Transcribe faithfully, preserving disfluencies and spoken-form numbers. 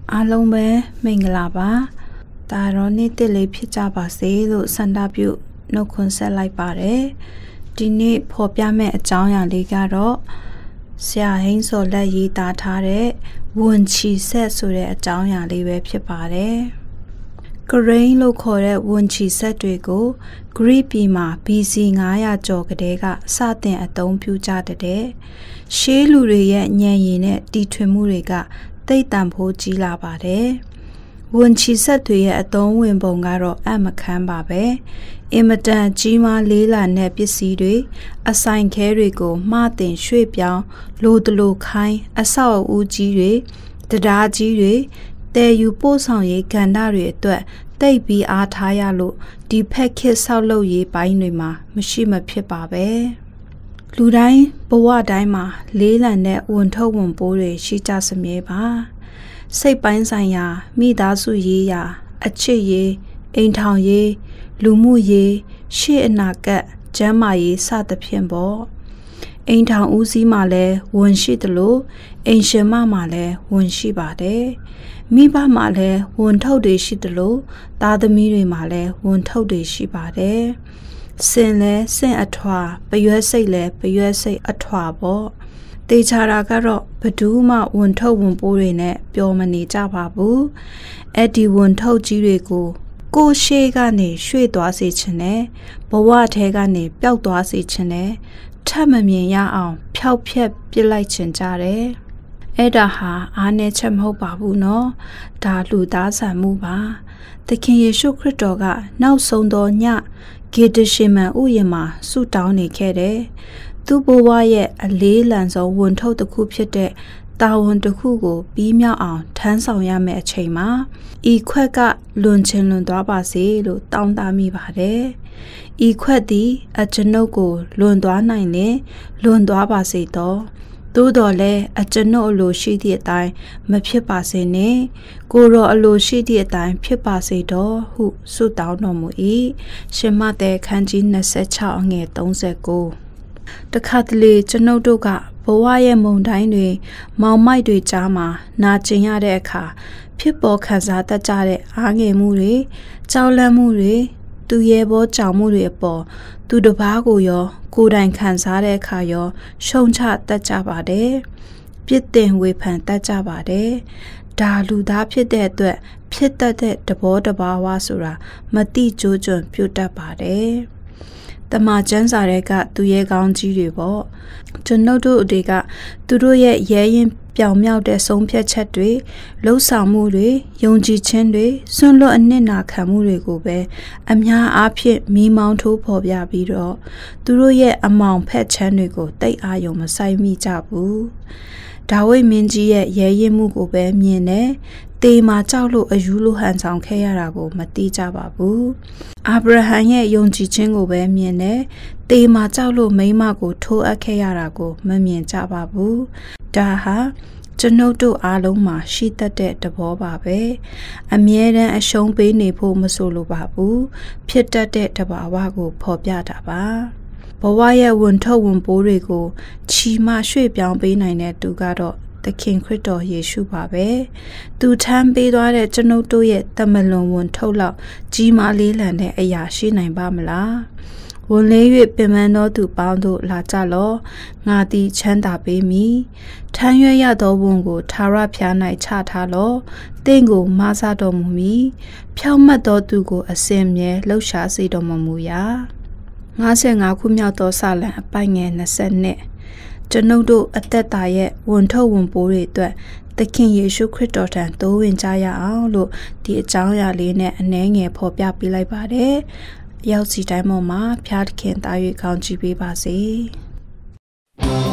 အားလုံးပဲမင်္ဂလာပါဒါတော့နေ့တစ်လေးဖြစ်ကြပါစေလို့ဆန္ဒပြုနှုတ်ခွန်းဆက်လိုက်ပါတယ်ဒီနေ့ဖော်ပြမယ့်အကြောင်းအရာလေးကတော့ဆရာဟိန်းစော်လက်ရေးသားထားတဲ့ဝန်ချီဆက်ဆိုတဲ့အကြောင်းအရာလေးပဲဖြစ်ပါတယ်ဂရိန်းလို့ခေါ်တဲ့ဝန်ချီဆက်တွေကိုဂရိပြည်မှာ ဘီ စီ ငါးရာကျော်ကတည်းကစတင်အသုံးပြုကြတဲ့ရှေးလူတွေရဲ့ဉာဏ်ရည်နဲ့တီထွင်မှုတွေကသိပ်တန်ဖိုးကြီးလာပါတယ်ဝန်ချီဆက်တွေရဲ့အသုံးဝင်ပုံကတော့အမခန်းပါပဲအင်မတန်ကြီးမားလေးလာတဲ့ပစ္စည်းတွေအဆိုင်ခဲတွေကိုမှားတင်ရွှေ့ပြောင်းလိုတလိုခိုင်းအဆောက်အဦကြီးတွေတရားကြီးတွေတဲယူပို့ဆောင်ရေးကဏ္ဍတွေအတွက်တိတ်ပြီးအားထားရလို့ဒီဖက်ခစ်ဆောက်လုပ်ရေးပိုင်းတွေမှာမရှိမဖြစ်ပါပဲလူတိုင်းဘဝတိုင်းမှာလေးလံတဲ့ဝန်ထုတ်ဝန်ပိုးတွေရှိကြစမြဲပါစိတ်ပိုင်းဆိုင်ရာမိသားစုရေးရာအချစ်ရေးအိမ်ထောင်ရေးလူမှုရေးရှေ့အနာဂတ်ကျန်းမာရေးစသဖြင့်ပေါ့အိမ်ထောင်ဦးစီးမှာလည်းဝန်ရှိတယ်လို့အိမ်ရှင်မမှာလည်းဝန်ရှိပါတယ်မိဘမှာလည်းဝန်ထုတ်တွေရှိတယ်လို့သားသမီးတွေမှာလည်းဝန်ထုတ်တွေရှိပါတယ်စင်လဲစင်အထွာပရွက်စိတ်လဲပရွက်စိတ်အထွာပေါ့တေချာတာကတော့ဘဒူးမှဝန်ထုတ်ဝန်ပိုးတွေနဲ့ပျော်မနေကြပါဘူးအဲ့ဒီဝန်ထုတ်ကြီးတွေကိုကိုရှေးကနေရွှေ့သွားစေချင်တယ်ဘဝထဲကနေပျောက်သွားစေချင်တယ်ထပ်မမြင်ရအောင်ဖျောက်ဖျက်ပစ်လိုက်ချင်ကြတယ်အဲ့ဒါဟာအားနည်းချက်မဟုတ်ပါဘူးနော်ဒါလူသားဆန်မှုပါသခင်ယေရှုခရစ်တော်ကနောက်ဆုံးသောညဂေဒရှေမန်ဥယျာဉ်မှာဆုတောင်းနေခဲ့တယ်သူ့ဘဝရဲ့အလေးလံဆုံးဝန်ထုတ်တစ်ခုဖြစ်တဲ့တာဝန်တစ်ခုကိုပြီးမြောက်အောင်ထမ်းဆောင်ရမယ့်အချိန်မှာဤခွက်ကလွန်ချင်လွန်သွားပါစေလို့တောင်းတမိပါတယ်ဤခွက်သည်အကျွန်ုပ်ကိုလွန်သွားနိုင်လေလွန်သွားပါစေတော့သို့တော်လည်းအကျွန်ုပ်အလိုရှိသည့်အတိုင်းမဖြစ်ပါစေနဲ့ကိုရောအလိုရှိသည့်အတိုင်းဖြစ်ပါစေတော့ဟုဆုတောင်းတော်မူ၏ရှင်မသက်ခန်းကြီးနှစ်ဆယ့်ခြောက်အငယ်သုံးဆယ့်ကိုတခါတလေကျွန်ုပ်တို့ကဘဝရဲ့မုန်တိုင်းတွေမောင်မိုက်တွေကြားမှာနာကျင်ရတဲ့အခါဖြစ်ပေါ်ခံစားတတ်ကြတဲ့အားငယ်မှုတွေကြောက်လန့်မှုတွေသူရဲဘောကြောင်မှုတွေအပေါ်သူတစ်ပါးကိုရောကိုယ်တိုင်ခံစားတဲ့အခါရောရှုံချတတ်ကြပါတယ်ပြစ်တင်ဝေဖန်တတ်ကြပါတယ်ဒါလူသားဖြစ်တဲ့အတွက်ဖြစ်တတ်တဲ့သဘောတဘာဝဆိုတာမတိကျိုးကျွံပြုတ်တတ်ပါတယ်တမန်ကျမ်းစာတွေကသူရဲကောင်းကြီးတွေပေါ့ကျွန်ုပ်တို့တွေကသူတို့ရဲ့ရဲရင်ပြောင်မြောက်တဲ့ဆုံးဖြတ်ချက်တွေလှုပ်ဆောင်မှုတွေယုံကြည်ခြင်းတွေစွန့်လွတ်အနစ်နာခံမှုတွေကိုပဲအများအားဖြင့်မိမောင်းထိုးဖော်ပြပြီးတော့သူတို့ရဲ့အမောင်ဖက်ချမ်းတွေကိုတိတ်အာရုံမဆိုင်မိကြဘူးဒါဝိမင်းကြီးရဲ့ရဲရင်မှုကိုပဲမြင်တယ်တေမာကြောက်လို့အယူလိုဟန်ဆောင်ခဲ့ရတာကိုမသိကြပါဘူးအာဗြဟံရဲ့ယုံကြည်ခြင်းကိုပဲမြင်တယ်တေမာကြောက်လို့မိန်းမကိုထိုးအပ်ခဲ့ရတာကိုမမြင်ကြပါဘူးဒါဟာကျွန်ုပ်တို့အားလုံးမှာရှိတတ်တဲ့သဘောပါပဲအမြဲတမ်းအရှုံးပေးနေဖို့မဆိုလိုပါဘူးဖြစ်တတ်တဲ့တဘာဝကိုဖော်ပြတာပါဘဝရဲ့ဝန်ထုတ်ဝန်ပိုးတွေကိုချီမရွှေ့ပြောင်းပေးနိုင်တဲ့သူကတော့သခင်ခရစ်တော်ယေရှုပါပဲသူထမ်းပေးသွားတဲ့ကျွန်ုပ်တို့ရဲ့တမလွန်ဝန်ထုတ်လောက်ကြီးမားလေးလံတဲ့အရာရှိနိုင်ပါမလားဝန်လေး၍ပင်ပန်းသောသူပေါင်းတို့လာကြလောငါသည်ချမ်းသာပေးမည်ထမ်းရွက်ရသောဝန်ကိုထာဝရဘုရား၌ချထားလောတင့်ကိုမဆတော်မူမည်ဖြောင့်မတ်သောသူကိုအစဉ်မြဲလှုပ်ရှားစေတော်မမူရာငါးဆယ်ငါးခုမြောက်သောစာလံအပိုင်ငယ်နှစ်ဆယ်နှစ်ကျွန်ုပ်တို့အသက်တာရဲ့ဝန်ထုတ်ဝန်ပိုးတွေအတွက်သခင်ယေရှုခရစ်တော်ထံတိုးဝင်ကြရအောင်လို့ဒီအကြောင်းအရာလေးနဲ့အနည်းငယ်ဖော်ပြပေးလိုက်ပါတယ်။ရောက်စီတိုင်းပေါ်မှာဖျားသခင်တာ၍ကောင်းချီးပေးပါစေ။